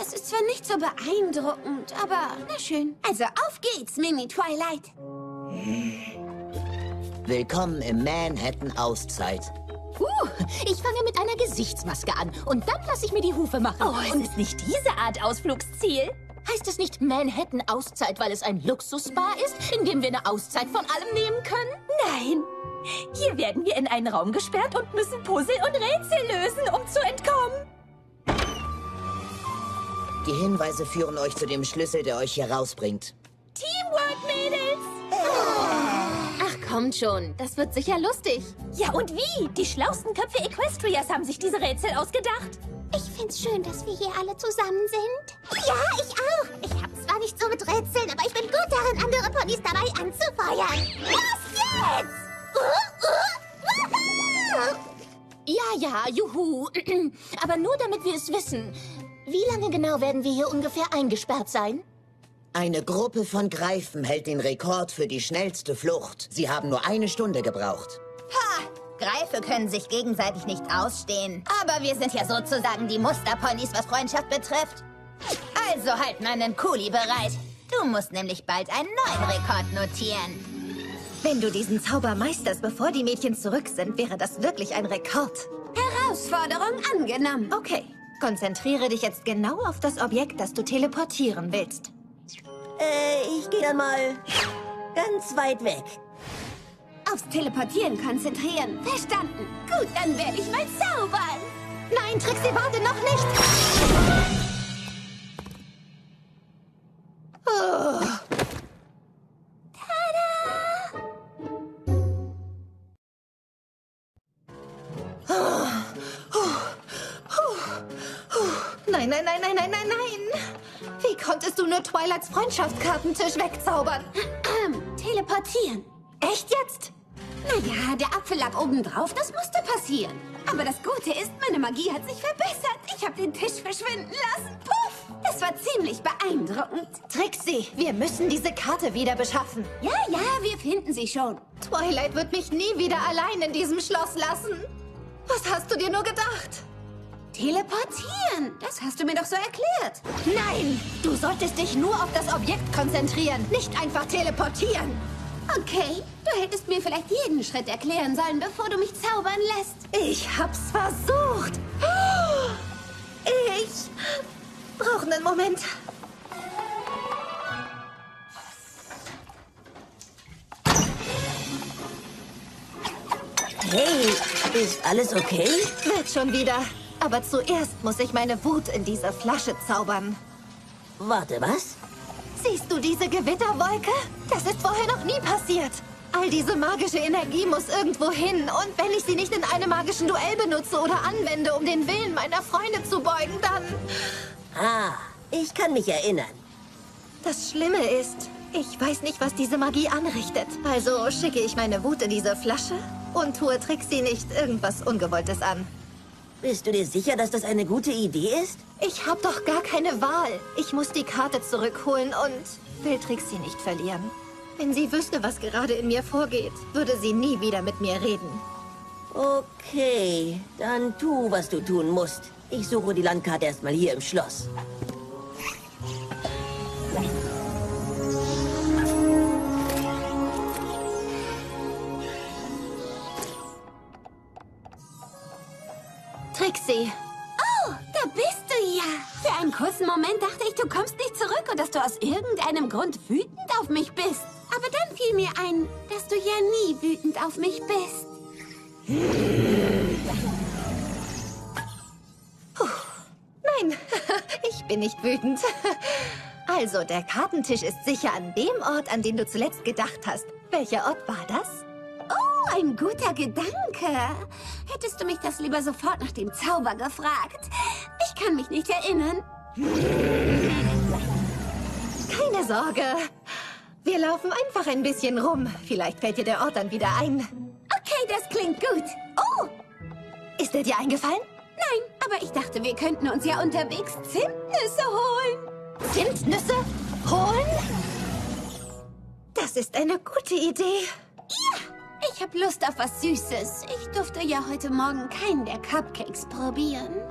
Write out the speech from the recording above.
Es ist zwar nicht so beeindruckend, aber na schön. Also auf geht's, Mini Twilight. Willkommen im Manhattan-Auszeit. Ich fange mit einer Gesichtsmaske an und dann lasse ich mir die Hufe machen. Oh, ist es nicht diese Art Ausflugsziel? Heißt es nicht Manhattan-Auszeit, weil es ein Luxusspa ist, in dem wir eine Auszeit von allem nehmen können? Nein. Hier werden wir in einen Raum gesperrt und müssen Puzzle und Rätsel lösen, um zu entkommen. Die Hinweise führen euch zu dem Schlüssel, der euch hier rausbringt. Teamwork, Mädels! Ach, kommt schon. Das wird sicher lustig. Ja, und wie? Die schlausten Köpfe Equestrias haben sich diese Rätsel ausgedacht. Ich find's schön, dass wir hier alle zusammen sind. Ja, ich auch. Ich hab zwar nicht so mit Rätseln, aber ich bin gut darin, andere Ponys dabei anzufeuern. Los jetzt! Ja, juhu. Aber nur damit wir es wissen. Wie lange genau werden wir hier ungefähr eingesperrt sein? Eine Gruppe von Greifen hält den Rekord für die schnellste Flucht. Sie haben nur 1 Stunde gebraucht. Ha! Greife können sich gegenseitig nicht ausstehen. Aber wir sind ja sozusagen die Musterponys, was Freundschaft betrifft. Also halt meinen Kuli bereit. Du musst nämlich bald einen neuen Rekord notieren. Wenn du diesen Zauber meisterst, bevor die Mädchen zurück sind, wäre das wirklich ein Rekord. Herausforderung angenommen. Okay, konzentriere dich jetzt genau auf das Objekt, das du teleportieren willst. Ich gehe dann mal ganz weit weg. Aufs Teleportieren konzentrieren. Verstanden. Gut, dann werde ich mal zaubern. Nein, Trixie, warte noch nicht. Nein. Wie konntest du nur Twilights Freundschaftskartentisch wegzaubern? Teleportieren. Echt jetzt? Naja, der Apfel lag oben drauf, das musste passieren. Aber das Gute ist, meine Magie hat sich verbessert. Ich habe den Tisch verschwinden lassen. Puff! Das war ziemlich beeindruckend. Trixie, wir müssen diese Karte wieder beschaffen. Ja, wir finden sie schon. Twilight wird mich nie wieder allein in diesem Schloss lassen. Was hast du dir nur gedacht? Teleportieren, das hast du mir doch so erklärt. Nein, du solltest dich nur auf das Objekt konzentrieren, nicht einfach teleportieren. Okay, du hättest mir vielleicht jeden Schritt erklären sollen, bevor du mich zaubern lässt. Ich hab's versucht. Ich brauche einen Moment. Hey, ist alles okay? Wird schon wieder. Aber zuerst muss ich meine Wut in diese Flasche zaubern. Warte, was? Siehst du diese Gewitterwolke? Das ist vorher noch nie passiert. All diese magische Energie muss irgendwo hin. Und wenn ich sie nicht in einem magischen Duell benutze oder anwende, um den Willen meiner Freunde zu beugen, dann... Ah, ich kann mich erinnern. Das Schlimme ist, ich weiß nicht, was diese Magie anrichtet. Also schicke ich meine Wut in diese Flasche und tue Trixie nicht irgendwas Ungewolltes an. Bist du dir sicher, dass das eine gute Idee ist? Ich habe doch gar keine Wahl. Ich muss die Karte zurückholen und will Trixie nicht verlieren. Wenn sie wüsste, was gerade in mir vorgeht, würde sie nie wieder mit mir reden. Okay, dann tu, was du tun musst. Ich suche die Landkarte erstmal hier im Schloss. Trixie. Oh, da bist du ja. Für einen kurzen Moment dachte ich, du kommst nicht zurück und dass du aus irgendeinem Grund wütend auf mich bist. Aber dann fiel mir ein, dass du ja nie wütend auf mich bist. Nein, ich bin nicht wütend. Also, der Kartentisch ist sicher an dem Ort, an den du zuletzt gedacht hast. Welcher Ort war das? Oh, ein guter Gedanke. Hättest du mich das lieber sofort nach dem Zauber gefragt? Ich kann mich nicht erinnern. Keine Sorge. Wir laufen einfach ein bisschen rum. Vielleicht fällt dir der Ort dann wieder ein. Okay, das klingt gut. Oh, Ist er dir eingefallen? nein, aber ich dachte, wir könnten uns ja unterwegs Zimtnüsse holen. Zimtnüsse holen? Das ist eine gute Idee. Ja, ich habe Lust auf was Süßes. Ich durfte ja heute Morgen keinen der Cupcakes probieren.